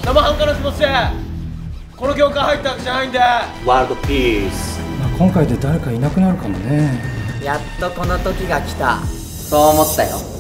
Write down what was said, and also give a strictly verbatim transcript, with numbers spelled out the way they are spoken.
生半可な気持ちでこの業界入ったわけじゃないんで。 ワールドピース。 まあ、今回で誰かいなくなるかもね。 やっとこの時が来た。そう思ったよ。